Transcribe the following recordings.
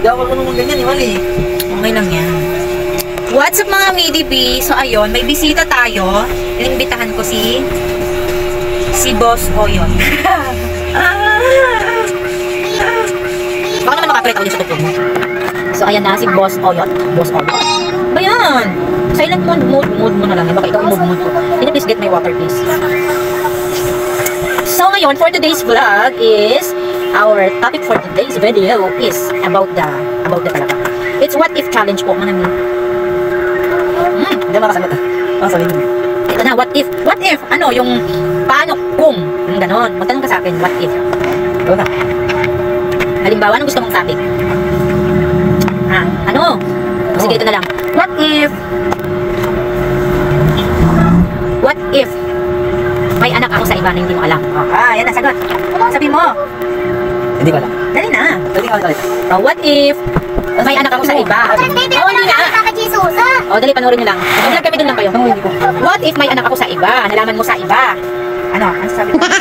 ako naman ganyan, mali. Okay lang yan. What's up mga Midi-B? So ayun, may bisita tayo. Inimbitahan ko si Boss Oyot. Baka naman makapalit ako din sa tupog mo. So ayan na si Boss Oyot. Boss Oyot. Ba yan? Silent mode mo na lang. Baka ikaw mode ko. Can you please get my water please? So ngayon, for today's vlog is our topic for today's video is about the talaga. It's what if challenge po mga namin. Hindi makasagot ah. Ang sabihin mo. Ito na, what if? What if? Ano, yung paano kung? Yung ganon. Magtanong ka sa akin, what if? Ito na. Halimbawa, anong gusto mong topic? Ano? Sige, ito na lang. What if may anak ako sa iba na hindi mo alam? Yan na, sagot. Sabihin mo. Hindi ko alam. Dali na. Dali ko alam. What if may anak ako sa iba? Hindi na. Dali, panoorin nyo lang. Mag-vlog kami dun lang kayo. What if may anak ako sa iba? Nalaman mo sa iba? Ano sabi mo?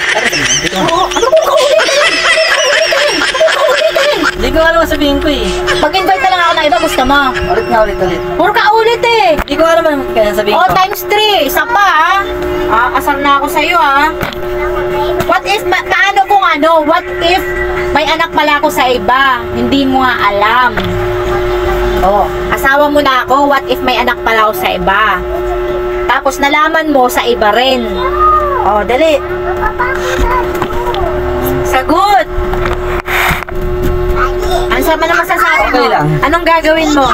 Hindi ko alam ang sabihin ko eh. Pag-invite na lang ako ng iba, gusto mo? Ulit. Puro ka ulit eh. Hindi ko alam ang sabihin ko. Times 3. Isa pa asar na ako sa'yo What if, paano kung what if may anak pala ako sa iba? Hindi mo nga alam. Asawa mo na ako, what if may anak pala ako sa iba? Tapos nalaman mo sa iba rin. Dali. Sagot. Ano sa naman masasabi mo? Okay lang. Anong gagawin mo?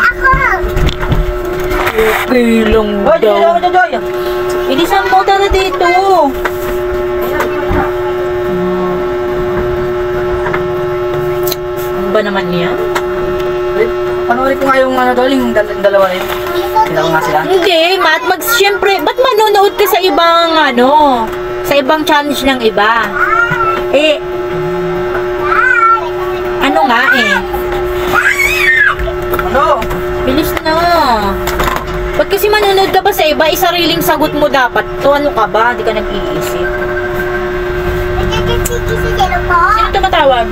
Okay lang daw. Bilisan mo tara dito. Ano ba naman yan? Panoorin ko nga yung yung dalawa rin. Sila nga sila. Hindi, Matt. Siyempre, ba't manonood ka sa ibang sa ibang challenge ng iba? Ano nga Ano? Bilis na. Ba't kasi manonood ka ba sa iba? Isariling sagot mo dapat. To ano ka ba? Hindi ka nag-iisip. Sino tumatawag?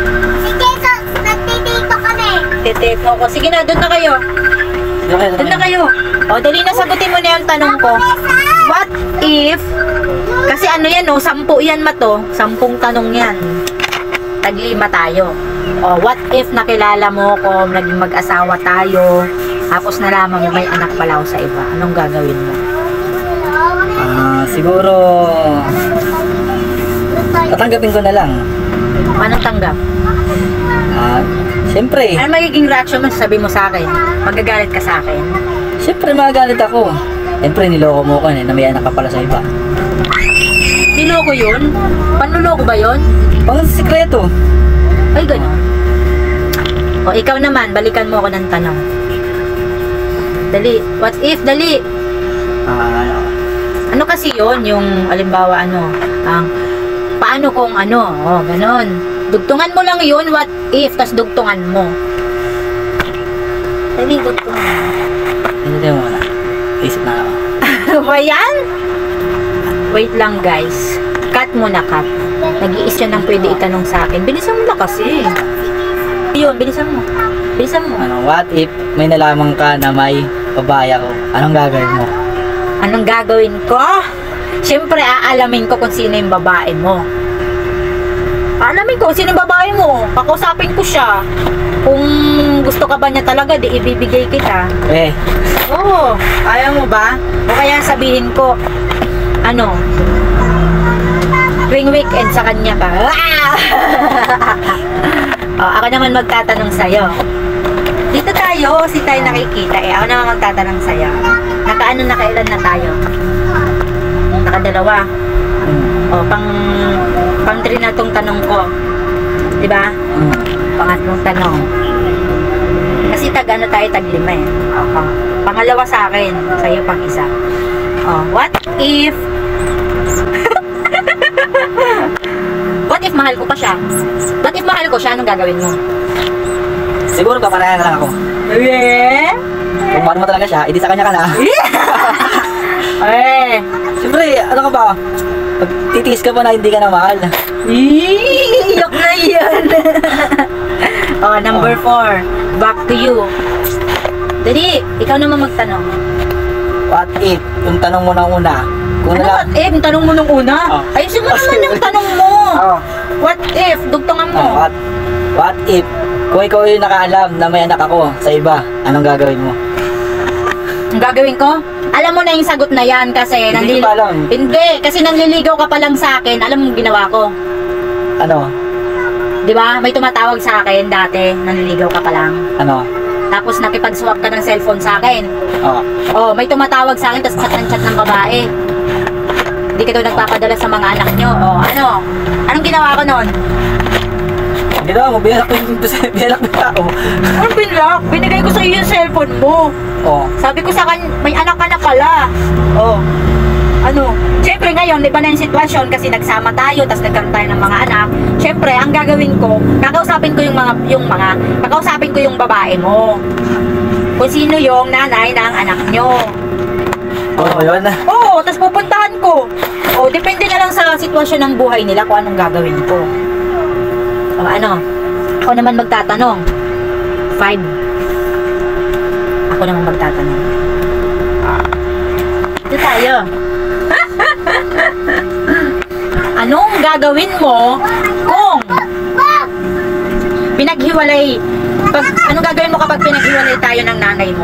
Titito ko. Sige na, doon na kayo. Doon na kayo. Dali na, sagutin mo na yung tanong ko. What if, kasi yan 10 yan mato. 10 tanong yan. Tag-5 tayo. What if nakilala mo ko, naging mag-asawa tayo, tapos nalaman mo may anak pala ako sa iba. Anong gagawin mo? Siguro tatanggapin ko na lang. Paano tanggap? Siyempre. Ano magiging reaction mo? Sabi mo sa akin? Magagalit ka sa akin? Siyempre magagalit ako. Siyempre niloko mo ko na may anak ka pala sa iba. Niloko yun? Panluloko ba yun? Pang sikreto. Ay, gano'n. Ikaw naman, balikan mo ako ng tanong. Dali. What if? Dali. Ano kasi yun? Yung, alimbawa, paano kung ganon. Dugtungan mo lang yun, what if, tas dugtungan mo. Dali, dugtungan mo. Hindi mo na. Isip na ako. Ano ba yan? Wait lang, guys. Cut mo na, cut. Nag-iis yun ang pwede itanong sa akin. Bilisan mo na kasi. Yun, bilisan mo. Bilisan mo. What if may nalaman ka na may babae ako? Anong gagawin mo? Anong gagawin ko? Siyempre, aalamin ko kung sino yung babae mo. Aalamin ko kung sino yung babae mo. Pakausapin ko siya. Kung gusto ka ba niya talaga, di ibibigay kita. Oo. Ayaw mo ba? O kaya sabihin ko, tuwing weekend sa kanya ka. Ako naman magtatanong sa'yo. Dito tayo, kasi tayo nakikita Ako naman magtatanong sa'yo. Nakailan na tayo? Nakadalawa. Pang 3 na tong tanong ko. Diba? Pangatlong tanong. Kasi tag 5 Pangalawa sa akin, sa'yo pang 1. What if What if mahal ko pa siya? What if mahal ko siya, anong gagawin mo? Siguro paparayan na lang ako. Kung mahal mo talaga siya, edi sa kanya ka na. Siyempre, ano ka ba? Pag titiis ka pa na hindi ka na mahal. Iyak na yan. Oh, number 4. Back to you. Dali, ikaw naman magtanong. What if, yung tanong mo na una, kung Ano what if? Yung tanong mo nung una? Ayusin mo naman yung tanong mo. What if? Dugtungan mo. What if, kung ikaw yung nakaalam na may anak ako sa iba, anong gagawin mo? Ang gagawin ko? Alam mo na yung sagot na yan kasi Hindi ko pa alam. Hindi, kasi nanliligaw ka pa lang sa akin. Alam mo yung ginawa ko. Ano? Di ba? May tumatawag sa akin dati, nanliligaw ka pa lang. Ano? Tapos nakipag-swap ka ng cellphone sa akin. Oh, may tumatawag sa akin, tapos chat ng babae. Hindi ka daw nagpapadala sa mga anak nyo. Oh, ano? Anong ginawa ko noon? Ginawa mo, binalak mo ako. Anong binlock? Binigay ko sa iyo yung cellphone mo. Sabi ko sa kanya, may anak ka na pala. Ano? Siyempre ngayon, iba na yung sitwasyon kasi nagsama tayo, tapos nagkaroon tayo ng mga anak. Siyempre, ang gagawin ko, kakausapin ko kakausapin ko yung babae mo. Kung sino yung nanay ng anak nyo. Yun. Tapos pupuntahan ko. Depende na lang sa sitwasyon ng buhay nila kung anong gagawin ko. Ano? Ako naman magtatanong. 5. Ako naman magtatanong. Ito tayo. Anong gagawin mo kung anong gagawin mo kapag pinaghiwalay tayo ng nanay mo?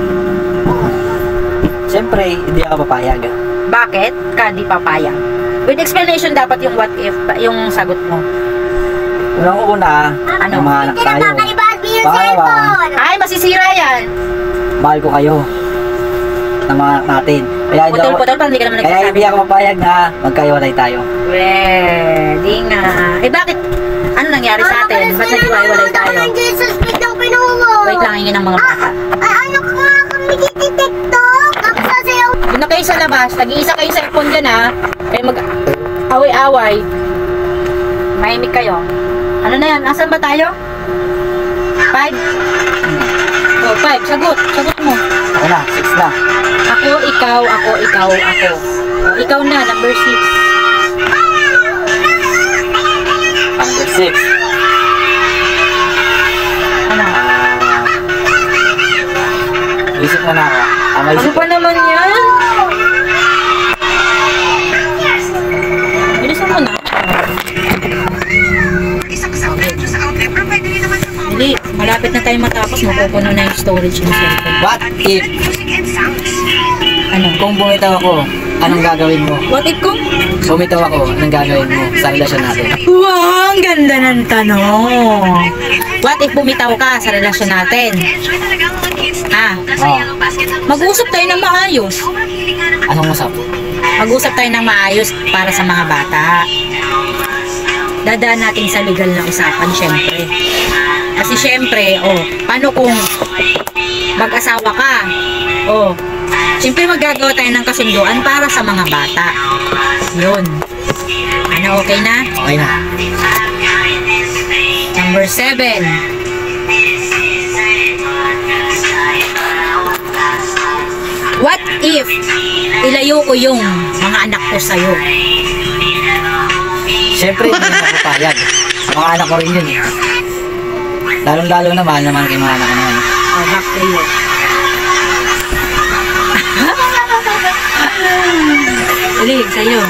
Siyempre, hindi ako papayag. Bakit ka di papayag? With explanation dapat yung what if, yung sagot mo. Unang-una, Ano? yung mga anak tayo. Pangalawa, Ay, masisira yan. mahal ko kayo. Ng mga anak natin. Kaya Putol-putol, parang hindi ka naman Kaya nagsasabi. hindi ako papayag na magkaiwalay tayo. Di nga. Kasi ano nangyari sa atin? Ba't naghiwalay tayo? Jesus, biglang pinungo. Wait lang, hingin ng mga bata. Ano ka nga kami TikTok? Ako sasayaw. Doon na kayo sa labas, nag-iisa kayo sa ipon dyan ha. Kayo mag-away-away. Mahimik kayo. Ano na yan? Asan ba tayo? 5? 5. Sagot mo. Ako na, 6 na. Ako, ikaw, ako. Ikaw na, number 6. Number 6. Ano? Isip mo na ako. May Ano pa naman yan? Bilisan mo na. Hindi, malapit na tayo matapos. Mapupuno na yung storage ng cellphone. What if, Ano? kung bumitaw ako, anong gagawin mo? What if kung? Bumitaw ako, anong gagawin mo sa relasyon natin? Wow, ang ganda ng tanong. What if bumitaw ka sa relasyon natin? Mag-usap tayo ng maayos. Anong usap? Mag-usap tayo ng maayos para sa mga bata. Dadaan natin sa legal na usapan, syempre. Kasi syempre, paano kung mag-asawa ka? Syempre magagawa tayo ng kasunduan para sa mga bata. Yun. Ano, okay na? Okay na. Number 7. What if ilayo ko yung mga anak ko sa'yo? Siyempre, hindi na ako papayag. Mga anak ko rin yun eh. Lalong-lalo na mahal naman kay mga anak ko naman. Back to you. Ulit, sa'yo.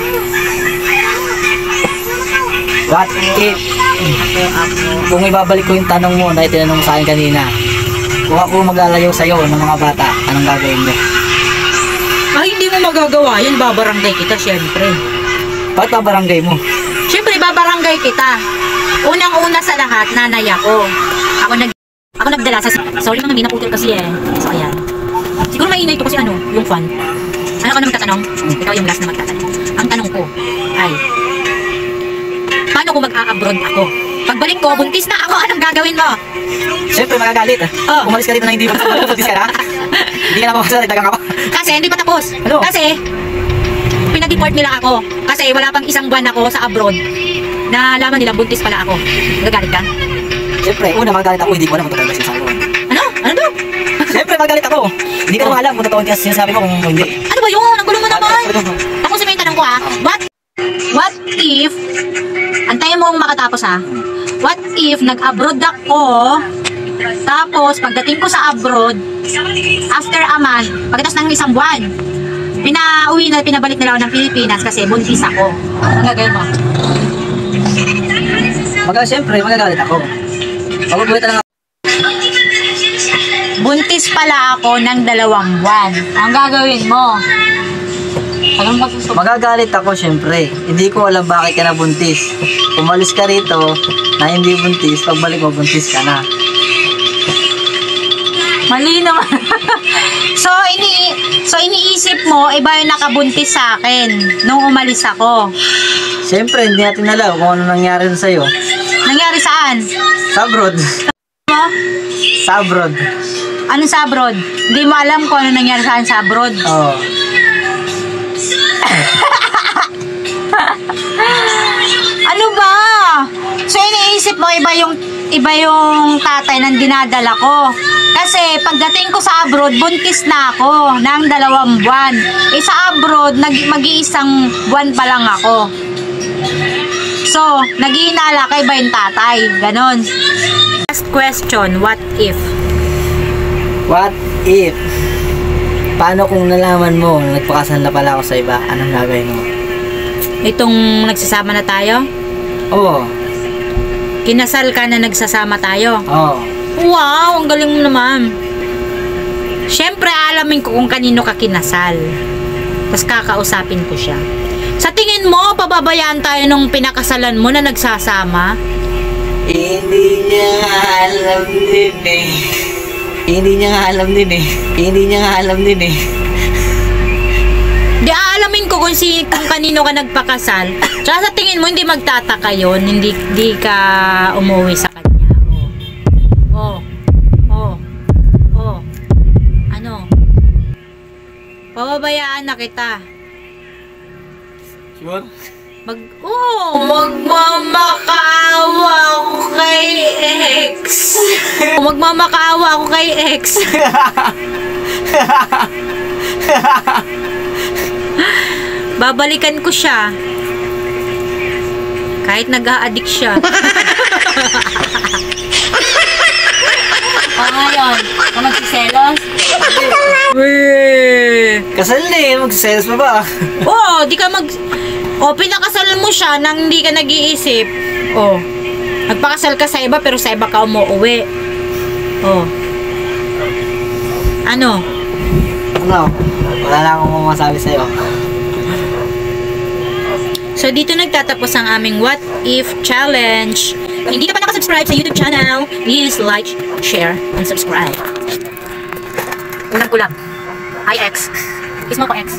What if, kung ibabalik ko yung tanong mo na itinanong sa akin kanina, kung ako maglalayo sa'yo ng mga bata, anong gagawin mo? Ay, hindi mo magagawa yun. Babarangay kita, syempre. Bakit pa barangay mo? Syempre, babarangay kita. Unang-una sa lahat, nanay ako. Ako nagdala sa... Sorry mga mina, putol kasi eh. So, ayan. Siguro maingay ito kasi yung fan. Ano ka na magtatanong? Ikaw yung last na magtatanong. Ang tanong ko ay, paano kung mag-a-abroad ako? Pagbalik ko, buntis na ako, anong gagawin mo? Siyempre, magagalit. Umalis ka dito na hindi mo buntis ka na. Hindi ka na makasalit, dagang ako. Kasi hindi pa tapos. Ano? Kasi pinag-deport nila ako. Kasi wala pang isang buwan ako sa abroad. Nalaman nila buntis pala ako. Nagagalit ka? Siyempre, una magalit ako, hindi ko alam kung totoo ba sinasabi ko. Ano? Ano to? Siyempre, magalit ako. Hindi ko naman alam kung totoo yung sinasabi ko kung hindi. Ano ba yun? Ang gulo mo naman. Ako sa may tanong ko What if, antayin mo makatapos What if nag-abroad ako, tapos pagdating ko sa abroad, after a month, pagkatapos ng isang buwan, pinabalik nila ako ng Pilipinas kasi buntis ako. Ang gagawin mo? Siyempre, magagalit ako. Magugulit lang ako. Buntis pala ako ng 2 buwan. Ang gagawin mo? Alam mo Magagalit ako, siyempre. Hindi ko alam bakit ka na buntis. Umalis ka rito na hindi buntis, pagbalik mo, buntis ka na. Mali naman. so iniisip mo, iba yung nakabuntis sa akin nung umalis ako. Siyempre, hindi natin alam kung ano nangyari sa'yo. Nangyari saan? Sa abroad. Mo? Sa abroad. Anong sa abroad? Hindi mo alam kung ano nangyari saan sa abroad. Oo. Ano ba? So iniisip mo, iba yung tatay ng dinadala ko. Kasi pagdating ko sa abroad, buntis na ako ng 2 buwan. Sa abroad, mag-iisang buwan pa lang ako. So, nag-iinala kay ba yung tatay? Ganon. Last question, what if? What if? Paano kung nalaman mo na nagpakasal na pala ako sa iba? Anong gagawin mo? Itong nagsasama na tayo? Oo. Kinasal ka na nagsasama tayo? Oo. Wow, ang galing mo naman. Siyempre, alamin ko kung kanino ka kinasal. Tapos kakausapin ko siya. Sa tingin mo, pababayaan tayo nung pinakasalan mo na nagsasama? Hindi niya alam din eh. Hindi niya alam din eh. Di aalamin ko kung kanino ka nagpakasal. Tsaka sa tingin mo, hindi magtataka yun. Hindi ka umuwi sa kanya. Ano? Pababayaan na kita. Sure? Magmamakaawa ako kay ex. Magmamakaawa ako kay ex. Babalikan ko siya. Kahit nag-a-addict siya. Ngayon, kung magsiselos? Kasal na eh, magsiselos pa ba? Di ka pinakasal mo siya nang hindi ka nag-iisip. Nagpakasal ka sa iba pero sa iba ka umuwi. Ano? Wala na akong masabi sa'yo. So, dito nagtatapos ang aming What If Challenge. Kung hindi ka pa nakasubscribe sa YouTube channel, please like, share, and subscribe. Unang kulang. Hi, X. Kiss mo ko, X.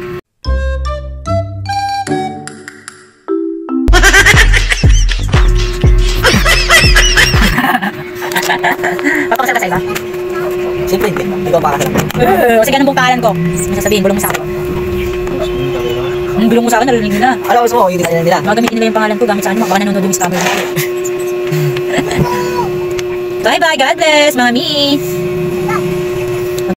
Papakasal ka sa iba? Siyempre hindi. Hindi ko pakasal. Kasi ganun pong pangalan ko. Masasabihin, bulong mo sa akin. Ang bulong mo sa akin, narinig nila. Alam mo, hindi ka nila. Magamitin nila yung pangalan ko gamit sa ano, baka nanonood yung scammer. Bye-bye, God bless, Mami!